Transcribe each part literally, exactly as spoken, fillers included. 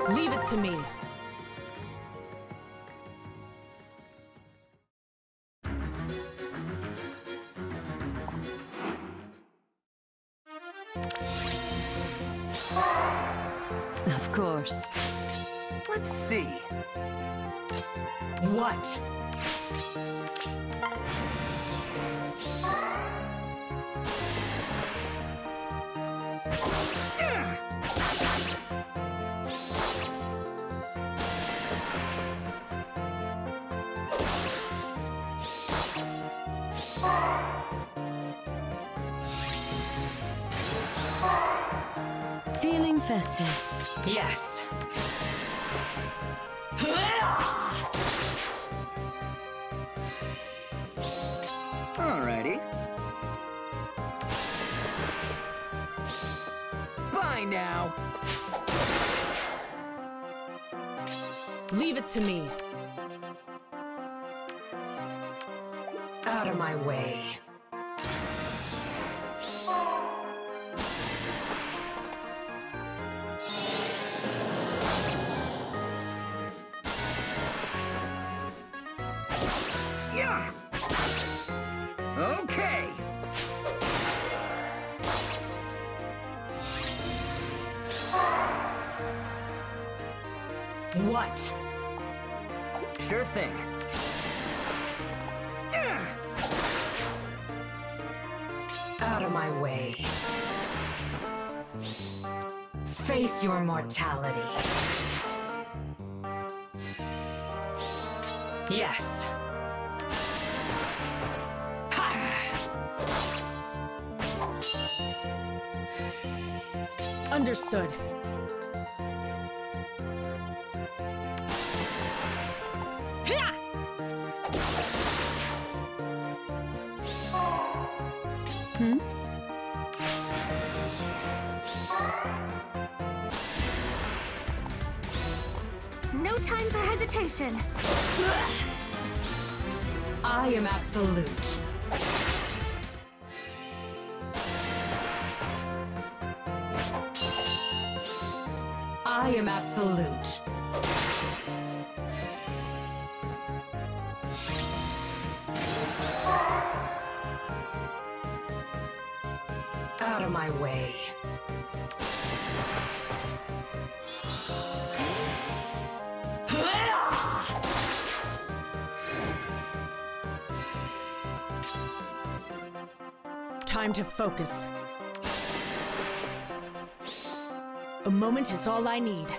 Leave it to me. Of course. Let's see. What? Feeling festive. Yes. Alrighty. Bye now. Leave it to me. Out of my way. Yeah. Okay. What? Sure thing. Yeah. Out of my way. Face your mortality. Yes. Understood. Hmm? No time for hesitation. I am absolute. I am absolute. Out of my way. Time to focus. A moment is all I need.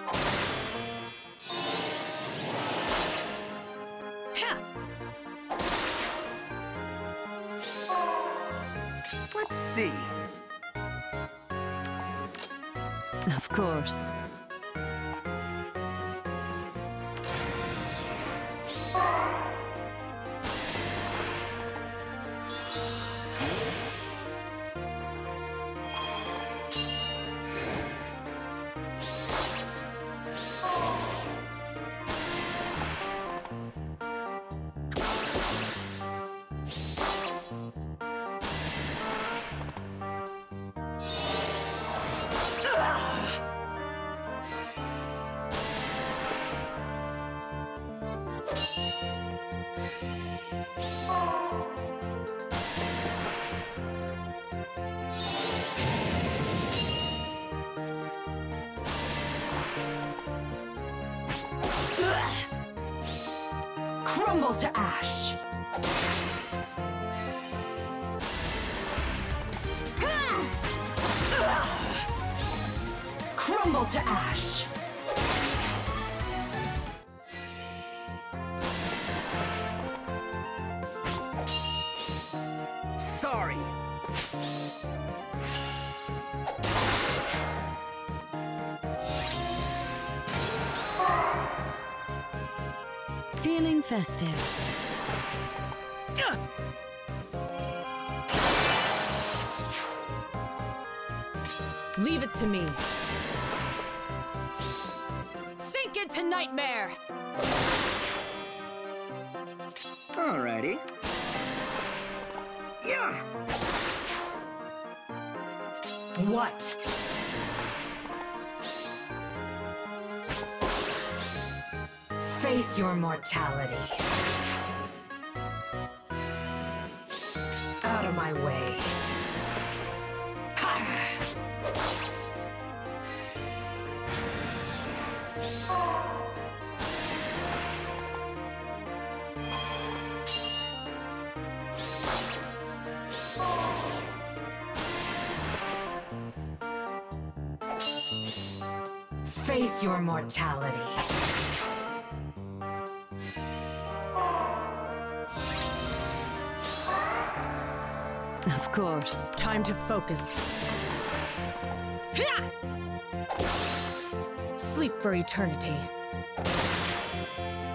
Let's see. Of course. Crumble to ash. Crumble to ash. Sorry. Feeling festive. Leave it to me. Sink into nightmare! Alrighty. Yeah. What? Face your mortality. Out of my way. Face your mortality. Of course. Time to focus. Sleep for eternity.